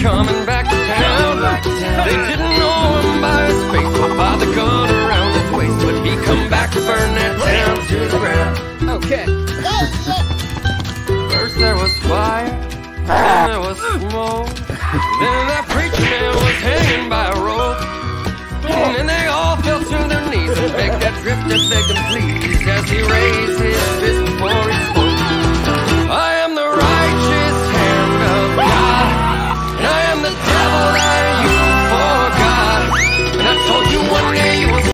coming back to town. They didn't know him by his face or by the gun around his waist, but he come back to burn that town to the ground. Okay. First there was fire, then there was smoke, then